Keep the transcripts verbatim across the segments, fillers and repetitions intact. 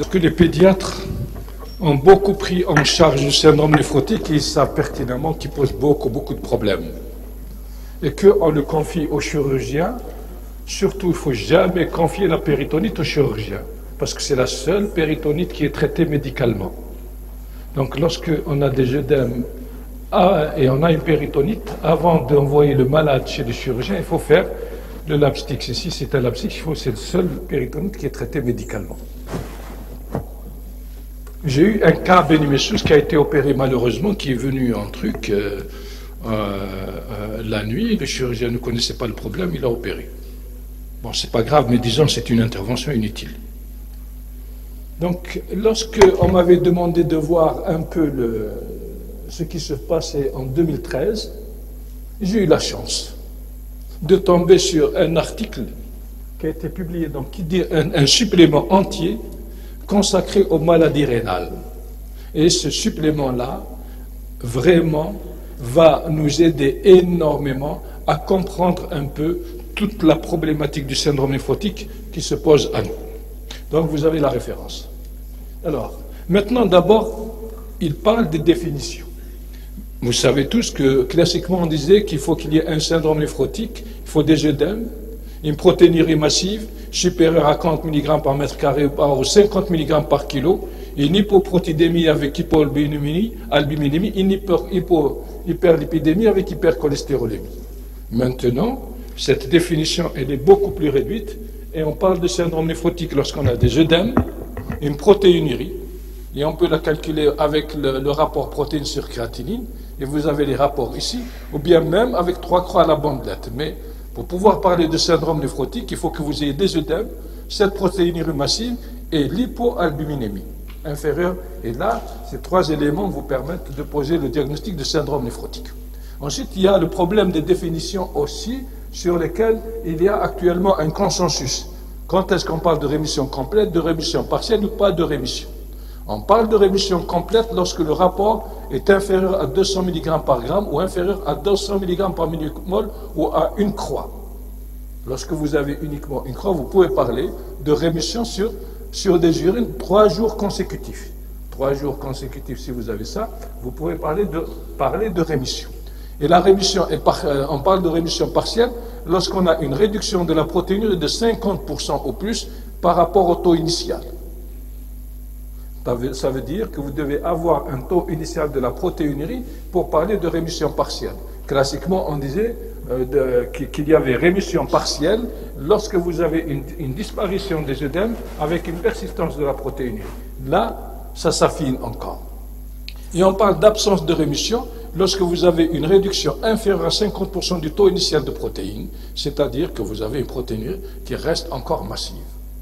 Que les pédiatres ont beaucoup pris en charge le syndrome néphrotique et ils savent pertinemment qu'il pose beaucoup, beaucoup de problèmes. Et qu'on le confie aux chirurgiens, surtout il ne faut jamais confier la péritonite aux chirurgiens, parce que c'est la seule péritonite qui est traitée médicalement. Donc lorsqu'on a des œdèmes et on a une péritonite, avant d'envoyer le malade chez le chirurgien, il faut faire le labstix. Ici c'est un labstix, c'est le seul péritonite qui est traité médicalement. J'ai eu un cas Benimessous qui a été opéré malheureusement, qui est venu en truc euh, euh, euh, la nuit. Le chirurgien ne connaissait pas le problème, il a opéré. Bon, c'est pas grave, mais disons c'est une intervention inutile. Donc, lorsque on m'avait demandé de voir un peu le, ce qui se passait en deux mille treize, j'ai eu la chance de tomber sur un article qui a été publié, donc qui dit un, un supplément entier consacré aux maladies rénales. Et ce supplément-là, vraiment, va nous aider énormément à comprendre un peu toute la problématique du syndrome néphrotique qui se pose à nous. Donc vous avez la référence. Alors, maintenant d'abord, il parle des définitions. Vous savez tous que classiquement on disait qu'il faut qu'il y ait un syndrome néphrotique, il faut des œdèmes, une protéinurie massive supérieure à quarante milligrammes par mètre carré ou cinquante milligrammes par kilo, une hypoprotidémie avec hypoalbuminémie, albuminémie, une hyper, hypo, hyperlipidémie avec hypercholestérolémie. Maintenant, cette définition elle est beaucoup plus réduite et on parle de syndrome néphrotique lorsqu'on a des œdèmes, une protéinurie, et on peut la calculer avec le, le rapport protéine sur créatinine, et vous avez les rapports ici, ou bien même avec trois croix à la bandelette. Mais pour pouvoir parler de syndrome néphrotique, il faut que vous ayez des œdèmes, cette protéinurie massive et l'hypoalbuminémie inférieure. Et là, ces trois éléments vous permettent de poser le diagnostic de syndrome néphrotique. Ensuite, il y a le problème des définitions aussi, sur lesquelles il y a actuellement un consensus. Quand est-ce qu'on parle de rémission complète, de rémission partielle ou pas de rémission? On parle de rémission complète lorsque le rapport est inférieur à deux cents milligrammes par gramme ou inférieur à deux cents milligrammes par millimole ou à une croix. Lorsque vous avez uniquement une croix, vous pouvez parler de rémission sur, sur des urines trois jours consécutifs. Trois jours consécutifs, si vous avez ça, vous pouvez parler de, parler de rémission. Et la rémission, est par, euh, on parle de rémission partielle lorsqu'on a une réduction de la protéinurie de cinquante pour cent au plus par rapport au taux initial. Ça veut dire que vous devez avoir un taux initial de la protéinurie pour parler de rémission partielle. Classiquement, on disait euh, qu'il y avait rémission partielle lorsque vous avez une, une disparition des œdèmes avec une persistance de la protéinurie. Là, ça s'affine encore. Et on parle d'absence de rémission lorsque vous avez une réduction inférieure à cinquante pour cent du taux initial de protéines, c'est-à-dire que vous avez une protéinurie qui reste encore massive.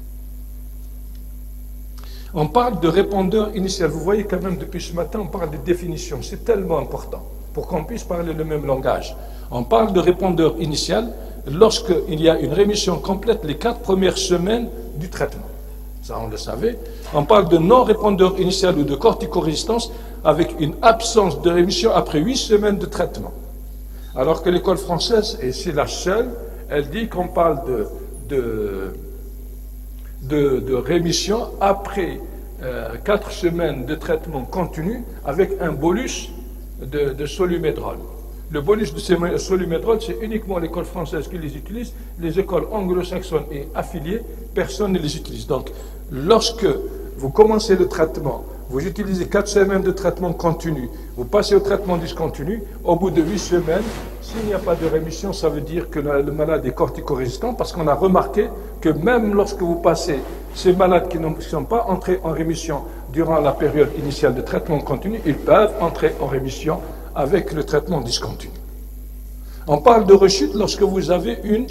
On parle de répondeur initial. Vous voyez quand même depuis ce matin, on parle de définition. C'est tellement important pour qu'on puisse parler le même langage. On parle de répondeur initial lorsqu'il y a une rémission complète les quatre premières semaines du traitement. Ça, on le savait. On parle de non-répondeur initial ou de corticorésistance avec une absence de rémission après huit semaines de traitement. Alors que l'école française, et c'est la seule, elle dit qu'on parle de... de De, de rémission après euh, quatre semaines de traitement continu avec un bolus de, de solumédrol. Le bolus de solumédrol, c'est uniquement l'école française qui les utilise. Les écoles anglo-saxonnes et affiliées, personne ne les utilise. Donc, lorsque vous commencez le traitement, vous utilisez quatre semaines de traitement continu, vous passez au traitement discontinu, au bout de huit semaines, s'il n'y a pas de rémission, ça veut dire que le malade est corticorésistant, parce qu'on a remarqué que même lorsque vous passez ces malades qui ne sont pas entrés en rémission durant la période initiale de traitement continu, ils peuvent entrer en rémission avec le traitement discontinu. On parle de rechute lorsque vous avez une,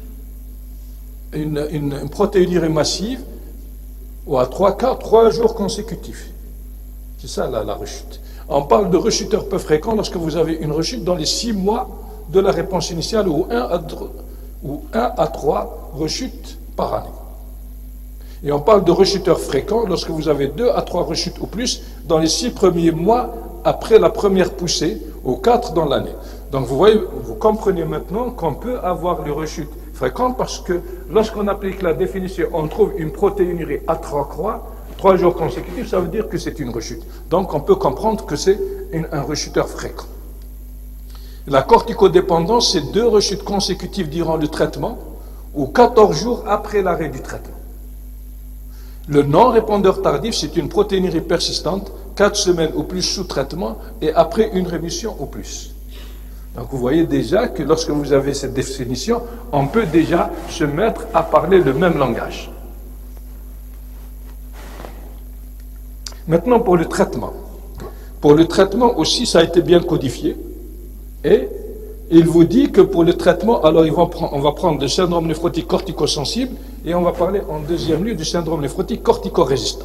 une, une, une protéinurie massive ou à trois quarts, trois jours consécutifs. C'est ça la, la rechute. On parle de rechuteurs peu fréquents lorsque vous avez une rechute dans les six mois de la réponse initiale ou un à trois rechutes par année. Et on parle de rechuteurs fréquents lorsque vous avez deux à trois rechutes ou plus dans les six premiers mois après la première poussée ou quatre dans l'année. Donc vous voyez, vous comprenez maintenant qu'on peut avoir les rechutes fréquentes parce que lorsqu'on applique la définition, on trouve une protéinurie à trois croix Trois jours consécutifs, ça veut dire que c'est une rechute. Donc on peut comprendre que c'est un rechuteur fréquent. La corticodépendance, c'est deux rechutes consécutives durant le traitement ou quatorze jours après l'arrêt du traitement. Le non-répondeur tardif, c'est une protéinurie persistante, quatre semaines ou plus sous traitement et après une rémission ou plus. Donc vous voyez déjà que lorsque vous avez cette définition, on peut déjà se mettre à parler le même langage. Maintenant pour le traitement. Pour le traitement aussi, ça a été bien codifié. Et il vous dit que pour le traitement, alors ils vont prendre, on va prendre le syndrome néphrotique corticosensible et on va parler en deuxième lieu du syndrome néphrotique cortico-résistant.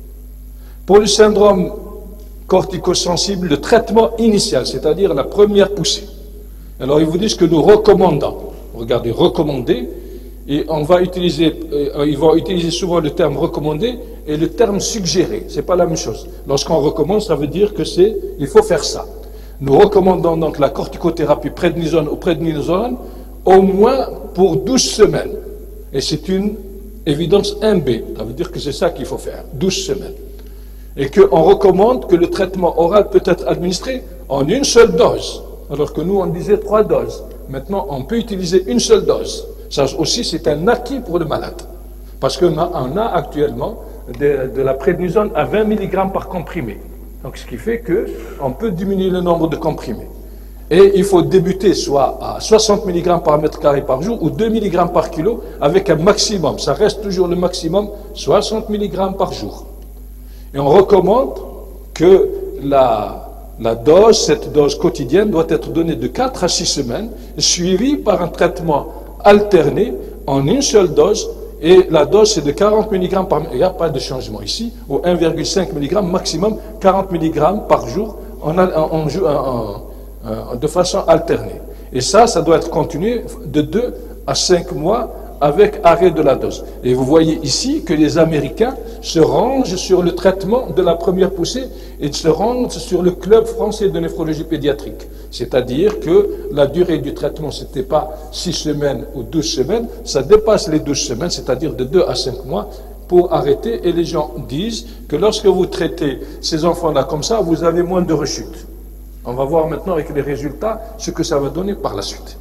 Pour le syndrome corticosensible, le traitement initial, c'est-à-dire la première poussée. Alors ils vous disent que nous recommandons, regardez, recommander, et on va utiliser, euh, ils vont utiliser souvent le terme recommandé et le terme suggéré. C'est pas la même chose. Lorsqu'on recommande, ça veut dire que c'est, il faut faire ça. Nous recommandons donc la corticothérapie prednisone ou prednisolone au moins pour douze semaines. Et c'est une évidence un B. Ça veut dire que c'est ça qu'il faut faire, douze semaines. Et qu'on recommande que le traitement oral peut être administré en une seule dose. Alors que nous, on disait trois doses. Maintenant, on peut utiliser une seule dose. Ça aussi, c'est un acquis pour le malade. Parce qu'on a, on a actuellement de, de la prednisone à vingt milligrammes par comprimé. Donc, ce qui fait qu'on peut diminuer le nombre de comprimés. Et il faut débuter soit à soixante milligrammes par mètre carré par jour ou deux milligrammes par kilo avec un maximum. Ça reste toujours le maximum, soixante milligrammes par jour. Et on recommande que la, la dose, cette dose quotidienne, doit être donnée de quatre à six semaines, suivie par un traitement alterné en une seule dose. Et la dose, c'est de quarante milligrammes par... Il n'y a pas de changement ici, ou un virgule cinq milligrammes maximum, quarante milligrammes par jour, en, en, en, en, de façon alternée. Et ça, ça doit être continué de deux à cinq mois avec arrêt de la dose. Et vous voyez ici que les Américains se rangent sur le traitement de la première poussée et se rangent sur le club français de néphrologie pédiatrique. C'est-à-dire que la durée du traitement, ce n'était pas six semaines ou douze semaines, ça dépasse les douze semaines, c'est-à-dire de deux à cinq mois pour arrêter. Et les gens disent que lorsque vous traitez ces enfants-là comme ça, vous avez moins de rechutes. On va voir maintenant avec les résultats ce que ça va donner par la suite.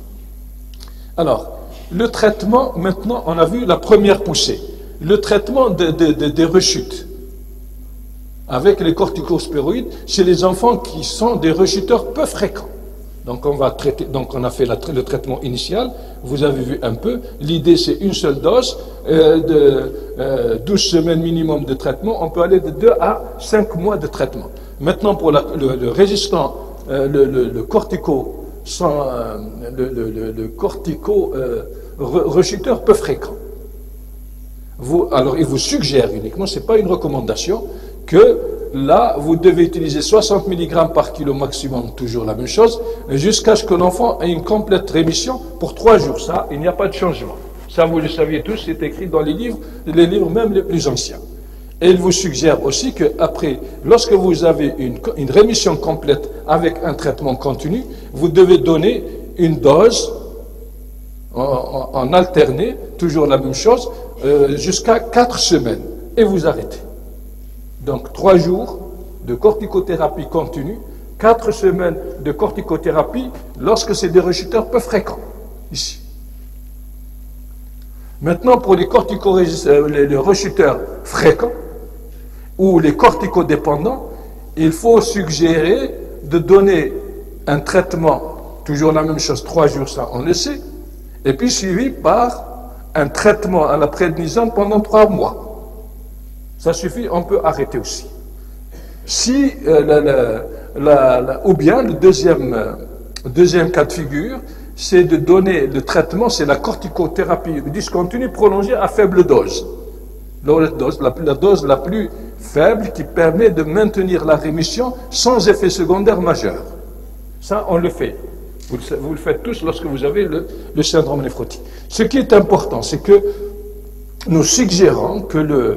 Alors, le traitement, maintenant, on a vu la première poussée. Le traitement de, de, de, des rechutes avec les corticospéroïdes chez les enfants qui sont des rechuteurs peu fréquents. Donc on va traiter, donc on a fait la, le traitement initial, vous avez vu un peu, l'idée c'est une seule dose, euh, de euh, douze semaines minimum de traitement, on peut aller de deux à cinq mois de traitement. Maintenant pour la, le, le résistant, euh, le, le, le cortico, sans, euh, le, le, le cortico euh, re, rechuteur peu fréquent. Vous, alors il vous suggère uniquement, c'est pas une recommandation, que là, vous devez utiliser soixante milligrammes par kilo maximum, toujours la même chose, jusqu'à ce que l'enfant ait une complète rémission pour trois jours. Ça, il n'y a pas de changement. Ça, vous le saviez tous, c'est écrit dans les livres, les livres même les plus anciens. Et il vous suggère aussi qu'après, lorsque vous avez une, une rémission complète avec un traitement continu, vous devez donner une dose en, en, en alterné, toujours la même chose, euh, jusqu'à quatre semaines. Et vous arrêtez. Donc, trois jours de corticothérapie continue, quatre semaines de corticothérapie lorsque c'est des rechuteurs peu fréquents, ici. Maintenant, pour les, les, les rechuteurs fréquents ou les corticodépendants, il faut suggérer de donner un traitement, toujours la même chose, trois jours, ça on le sait, et puis suivi par un traitement à la prednisone pendant trois mois. Ça suffit, on peut arrêter aussi. Si, euh, la, la, la, la, ou bien le deuxième, euh, deuxième cas de figure, c'est de donner le traitement, c'est la corticothérapie discontinue prolongée à faible dose. La dose la, la dose la plus faible qui permet de maintenir la rémission sans effet secondaire majeur. Ça, on le fait. Vous le, vous le faites tous lorsque vous avez le, le syndrome néphrotique. Ce qui est important, c'est que nous suggérons que le,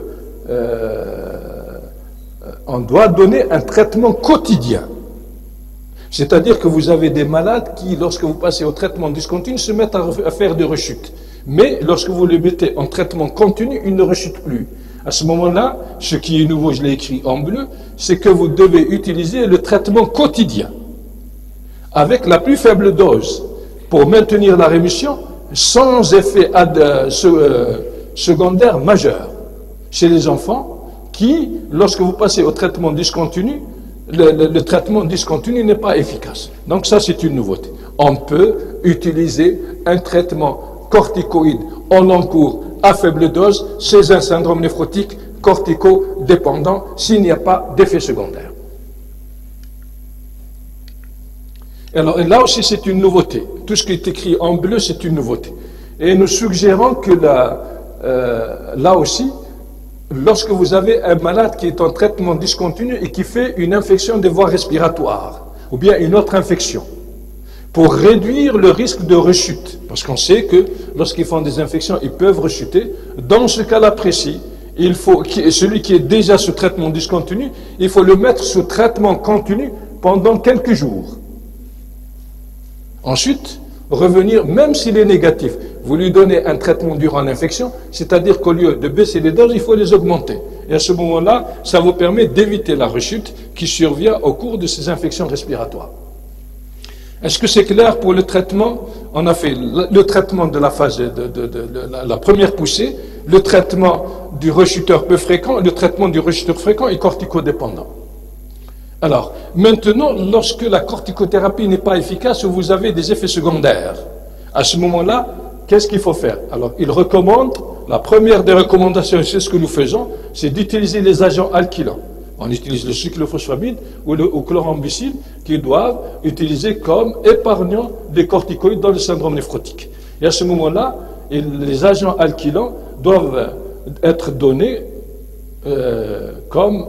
euh, on doit donner un traitement quotidien. C'est-à-dire que vous avez des malades qui, lorsque vous passez au traitement discontinu, se mettent à, à faire des rechutes. Mais lorsque vous les mettez en traitement continu, ils ne rechutent plus. À ce moment-là, ce qui est nouveau, je l'ai écrit en bleu, c'est que vous devez utiliser le traitement quotidien avec la plus faible dose pour maintenir la rémission sans effet ad, euh, secondaire majeur chez les enfants qui, lorsque vous passez au traitement discontinu, le, le, le traitement discontinu n'est pas efficace. Donc ça, c'est une nouveauté. On peut utiliser un traitement corticoïde en long cours à faible dose chez un syndrome néphrotique corticodépendant s'il n'y a pas d'effet secondaire. Alors là aussi c'est une nouveauté. Tout ce qui est écrit en bleu c'est une nouveauté. Et nous suggérons que là, euh, là aussi, lorsque vous avez un malade qui est en traitement discontinu et qui fait une infection des voies respiratoires ou bien une autre infection, pour réduire le risque de rechute, parce qu'on sait que lorsqu'ils font des infections, ils peuvent rechuter. Dans ce cas-là précis, il faut, celui qui est déjà sous traitement discontinu, il faut le mettre sous traitement continu pendant quelques jours. Ensuite, revenir, même s'il est négatif, vous lui donnez un traitement durant l'infection, c'est-à-dire qu'au lieu de baisser les doses, il faut les augmenter. Et à ce moment-là, ça vous permet d'éviter la rechute qui survient au cours de ces infections respiratoires. Est-ce que c'est clair pour le traitement? On a fait le, le traitement de la phase de, de, de, de la, la première poussée, le traitement du rechuteur peu fréquent, le traitement du rechuteur fréquent et corticodépendant. Alors, maintenant, lorsque la corticothérapie n'est pas efficace ou vous avez des effets secondaires, à ce moment-là, qu'est-ce qu'il faut faire? Alors, il recommande, la première des recommandations, c'est ce que nous faisons, c'est d'utiliser les agents alkylants. On utilise le cyclophosphamide ou le ou chlorambucil qui doivent utiliser comme épargnant des corticoïdes dans le syndrome néphrotique. Et à ce moment-là, les agents alkylants doivent être donnés euh, comme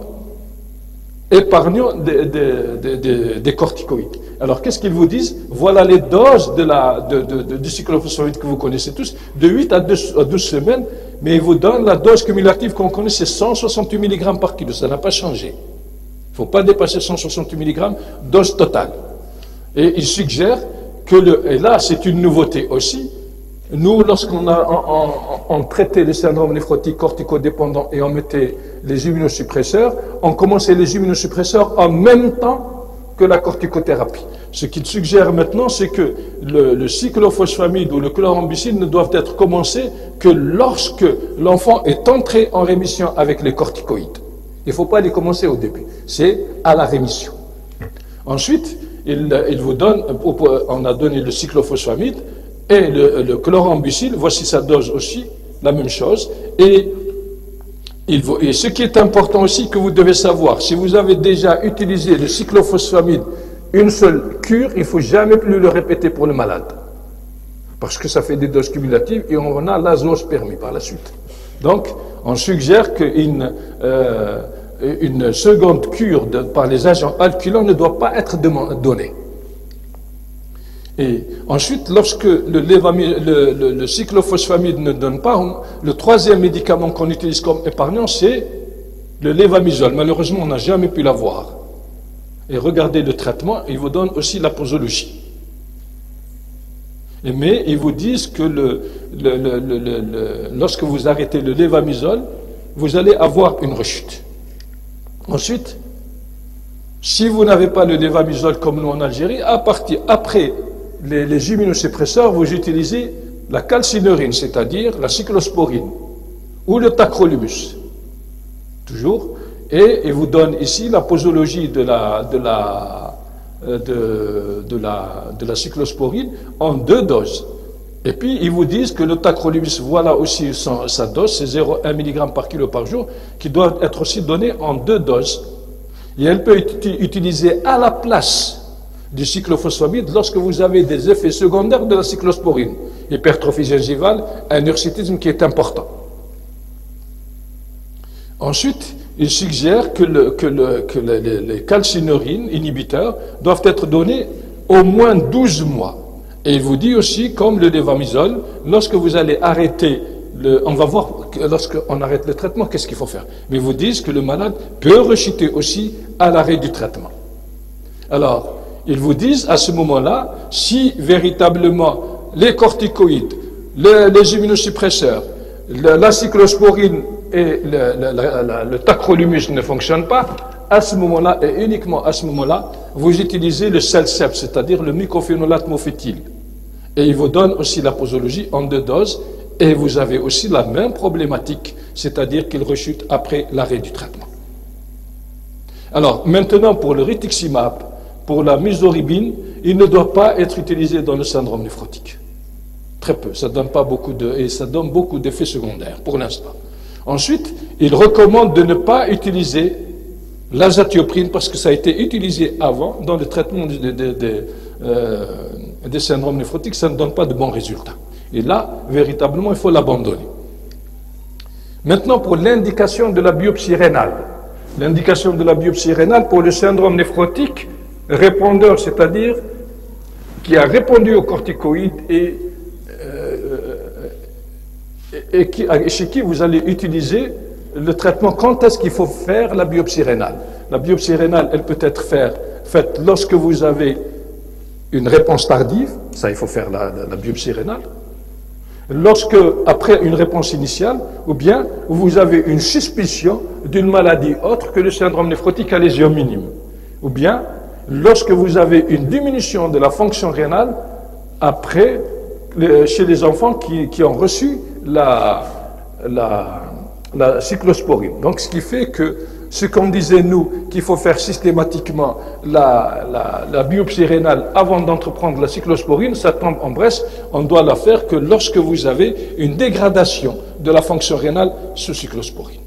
épargnant des, des, des, des, des corticoïdes. Alors qu'est-ce qu'ils vous disent? Voilà les doses de la, de, de, de, du cyclophosphamide que vous connaissez tous, de huit à douze semaines, mais ils vous donnent la dose cumulative qu'on connaît, c'est cent soixante-huit milligrammes par kilo, ça n'a pas changé. Il ne faut pas dépasser cent soixante-huit milligrammes, dose totale. Et ils suggèrent que, le, et là c'est une nouveauté aussi, nous lorsqu'on a on, on, on traitait les syndromes néphrotiques corticodépendants et on mettait les immunosuppresseurs, on commençait les immunosuppresseurs en même temps que la corticothérapie. Ce qu'il suggère maintenant, c'est que le, le cyclophosphamide ou le chlorambucil ne doivent être commencés que lorsque l'enfant est entré en rémission avec les corticoïdes. Il ne faut pas les commencer au début, c'est à la rémission. Ensuite, il, il vous donne, on a donné le cyclophosphamide et le, le chlorambucil, voici sa dose aussi, la même chose, et Il faut, et ce qui est important aussi que vous devez savoir, si vous avez déjà utilisé le cyclophosphamide, une seule cure, il ne faut jamais plus le répéter pour le malade. Parce que ça fait des doses cumulatives et on a l'azoospermie par la suite. Donc, on suggère qu'une euh, une seconde cure de, par les agents alkylants ne doit pas être donnée. Et ensuite, lorsque le, le, le, le cyclophosphamide ne donne pas, on, le troisième médicament qu'on utilise comme épargnant, c'est le lévamisole. Malheureusement, on n'a jamais pu l'avoir. Et regardez le traitement, ils vous donnent aussi la posologie. Et mais ils vous disent que le, le, le, le, le, lorsque vous arrêtez le lévamisole, vous allez avoir une rechute. Ensuite, si vous n'avez pas le lévamisole comme nous en Algérie, à partir après Les, les immunosuppresseurs, vous utilisez la calcinurine, c'est-à-dire la cyclosporine, ou le tacrolimus, toujours, et il vous donne ici la posologie de la, de la, de, de la, de la cyclosporine en deux doses. Et puis, ils vous disent que le tacrolimus, voilà aussi son, sa dose, c'est zéro virgule un milligramme par kilo par jour, qui doit être aussi donné en deux doses. Et elle peut être utilisée à la place du cyclophosphamide lorsque vous avez des effets secondaires de la cyclosporine, hypertrophie gingivale, un hirsutisme qui est important. Ensuite, il suggère que, le, que, le, que le, les, les calcinurines inhibiteurs doivent être donnés au moins douze mois. Et il vous dit aussi, comme le lévamisole, lorsque vous allez arrêter, le, on va voir lorsqu'on arrête le traitement, qu'est-ce qu'il faut faire. Mais ils vous disent que le malade peut rechuter aussi à l'arrêt du traitement. Alors, ils vous disent à ce moment-là, si véritablement les corticoïdes, les, les immunosuppresseurs, la, la cyclosporine et le, le, le, le tacrolimus ne fonctionne pas, à ce moment-là, et uniquement à ce moment-là, vous utilisez le Celsep, c'est-à-dire le mycophénolate mofétyl. Et il vous donne aussi la posologie en deux doses, et vous avez aussi la même problématique, c'est-à-dire qu'il rechute après l'arrêt du traitement. Alors, maintenant, pour le rituximab, pour la musoribine, il ne doit pas être utilisé dans le syndrome néphrotique. Très peu, ça donne pas beaucoup de, et ça donne beaucoup d'effets secondaires, pour l'instant. Ensuite, il recommande de ne pas utiliser l'azatioprine, parce que ça a été utilisé avant dans le traitement des de, de, de, euh, de syndromes néphrotiques, ça ne donne pas de bons résultats. Et là, véritablement, il faut l'abandonner. Maintenant, pour l'indication de la biopsie rénale. L'indication de la biopsie rénale pour le syndrome néphrotique répondeur, c'est-à-dire qui a répondu aux corticoïdes et, euh, et, et, qui, et chez qui vous allez utiliser le traitement. Quand est-ce qu'il faut faire la biopsie rénale? La biopsie rénale, elle peut être faire, faite lorsque vous avez une réponse tardive, ça il faut faire la, la, la biopsie rénale. Lorsque, après une réponse initiale, ou bien vous avez une suspicion d'une maladie autre que le syndrome néphrotique à lésion minime, ou bien lorsque vous avez une diminution de la fonction rénale après, les, chez les enfants qui, qui ont reçu la, la, la cyclosporine. Donc, ce qui fait que ce qu'on disait, nous, qu'il faut faire systématiquement la, la, la biopsie rénale avant d'entreprendre la cyclosporine, ça tombe en Bresse. On doit la faire que lorsque vous avez une dégradation de la fonction rénale sous cyclosporine.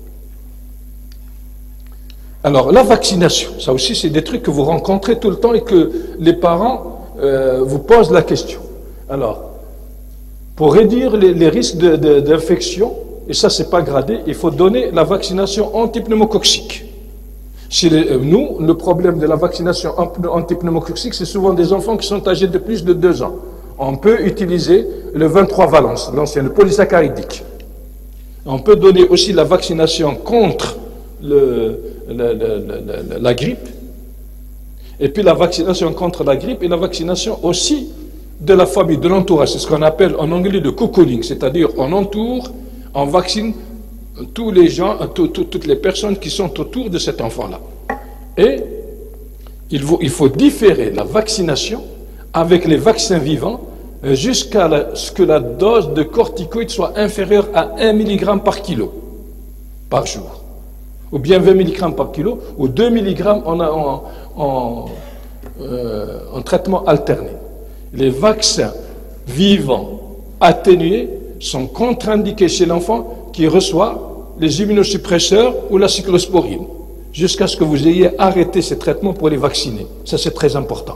Alors, la vaccination, ça aussi, c'est des trucs que vous rencontrez tout le temps et que les parents euh, vous posent la question. Alors, pour réduire les, les risques d'infection, et ça, c'est pas gradé, il faut donner la vaccination antipneumococcique. Chez les, nous, le problème de la vaccination antipneumococcique, c'est souvent des enfants qui sont âgés de plus de deux ans. On peut utiliser le vingt-trois valence, l'ancien, le polysaccharidique. On peut donner aussi la vaccination contre le, le, le, le, la grippe, et puis la vaccination contre la grippe et la vaccination aussi de la famille, de l'entourage. C'est ce qu'on appelle en anglais le cocooning, c'est-à-dire on entoure, on vaccine tous les gens, tout, tout, toutes les personnes qui sont autour de cet enfant-là. Et il faut, il faut différer la vaccination avec les vaccins vivants jusqu'à ce que la dose de corticoïdes soit inférieure à un milligramme par kilo par jour. Ou bien vingt milligrammes par kilo, ou deux milligrammes en, en, en, euh, en traitement alterné. Les vaccins vivants atténués sont contre-indiqués chez l'enfant qui reçoit les immunosuppresseurs ou la cyclosporine, jusqu'à ce que vous ayez arrêté ces traitements pour les vacciner. Ça, c'est très important.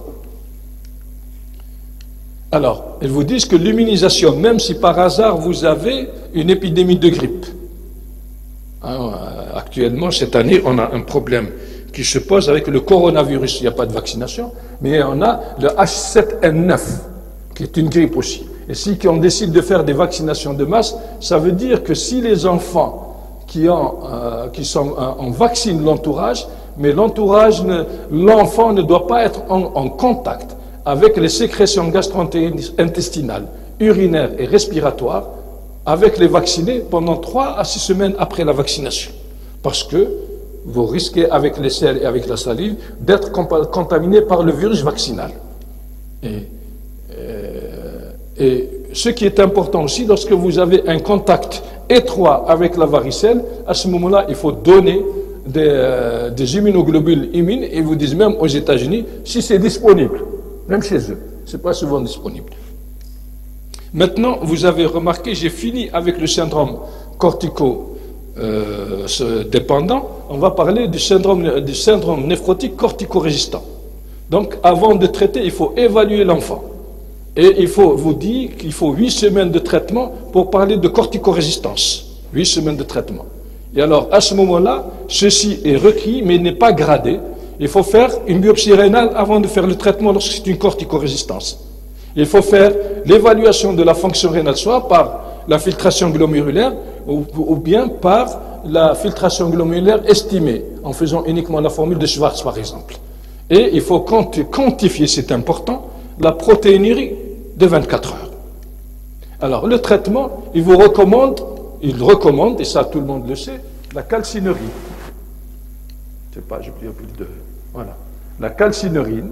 Alors, ils vous disent que l'immunisation, même si par hasard vous avez une épidémie de grippe, hein, actuellement, cette année, on a un problème qui se pose avec le coronavirus. Il n'y a pas de vaccination, mais on a le H sept N neuf, qui est une grippe aussi. Et si on décide de faire des vaccinations de masse, ça veut dire que si les enfants qui, ont, euh, qui sont, euh, on vaccine l'entourage, mais l'entourage, l'enfant ne doit pas être en, en contact avec les sécrétions gastro-intestinales, urinaires et respiratoires, avec les vaccinés pendant trois à six semaines après la vaccination. Parce que vous risquez avec les selles et avec la salive d'être contaminé par le virus vaccinal. Et, euh, et ce qui est important aussi, lorsque vous avez un contact étroit avec la varicelle, à ce moment-là, il faut donner des, euh, des immunoglobules immunes, et ils vous disent même aux États-Unis, si c'est disponible, même chez eux, ce n'est pas souvent disponible. Maintenant, vous avez remarqué, j'ai fini avec le syndrome cortico Euh, dépendant, on va parler du syndrome, du syndrome néphrotique cortico-résistant. Donc, avant de traiter, il faut évaluer l'enfant. Et il faut vous dire qu'il faut huit semaines de traitement pour parler de cortico-résistance. huit semaines de traitement. Et alors, à ce moment-là, ceci est requis, mais n'est pas gradé. Il faut faire une biopsie rénale avant de faire le traitement lorsque c'est une cortico-résistance. Il faut faire l'évaluation de la fonction rénale, soit par la filtration glomérulaire, ou, ou bien par la filtration glomérulaire estimée, en faisant uniquement la formule de Schwartz, par exemple. Et il faut quantifier, c'est important, la protéinurie de vingt-quatre heures. Alors, le traitement, il vous recommande, il recommande, et ça tout le monde le sait, la calcineurie. Je ne sais pas, j'ai oublié plus de... Voilà. La calcineurie,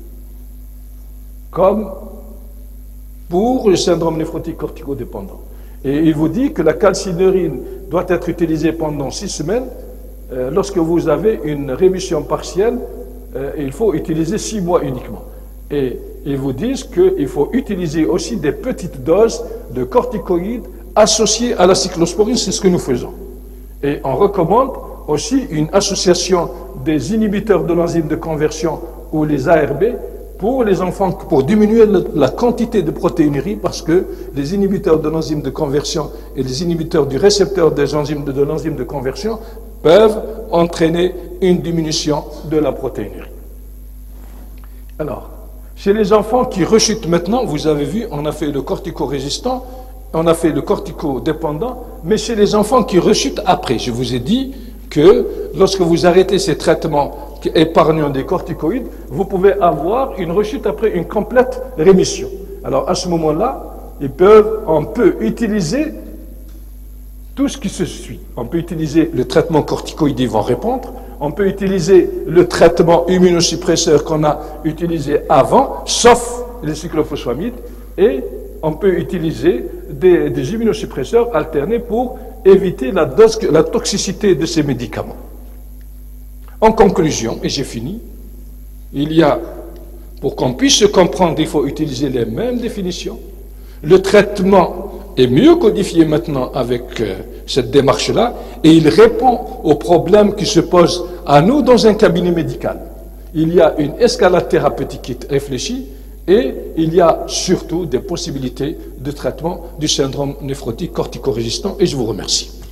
comme pour le syndrome néphrotique corticodépendant. Et il vous dit que la calcineurie doit être utilisée pendant six semaines. Euh, lorsque vous avez une rémission partielle, euh, il faut utiliser six mois uniquement. Et ils vous disent qu'il faut utiliser aussi des petites doses de corticoïdes associées à la cyclosporine, c'est ce que nous faisons. Et on recommande aussi une association des inhibiteurs de l'enzyme de conversion ou les A R B pour les enfants, pour diminuer le, la quantité de protéinurie, parce que les inhibiteurs de l'enzyme de conversion et les inhibiteurs du récepteur des enzymes de, de l'enzyme de conversion peuvent entraîner une diminution de la protéinurie. Alors, chez les enfants qui rechutent maintenant, vous avez vu, on a fait le cortico-résistant, on a fait le cortico-dépendant, mais chez les enfants qui rechutent après, je vous ai dit que lorsque vous arrêtez ces traitements épargnant des corticoïdes, vous pouvez avoir une rechute après une complète rémission. Alors à ce moment-là, ils peuvent, on peut utiliser tout ce qui se suit. On peut utiliser le traitement corticoïde, ils vont répondre. On peut utiliser le traitement immunosuppresseur qu'on a utilisé avant, sauf les cyclophosphamide, et on peut utiliser des, des immunosuppresseurs alternés pour éviter la, dose, la toxicité de ces médicaments. En conclusion, et j'ai fini, il y a, pour qu'on puisse se comprendre, il faut utiliser les mêmes définitions. Le traitement est mieux codifié maintenant avec euh, cette démarche-là, et il répond aux problèmes qui se posent à nous dans un cabinet médical. Il y a une escalade thérapeutique qui est réfléchie, et il y a surtout des possibilités de traitement du syndrome néphrotique cortico-résistant, et je vous remercie.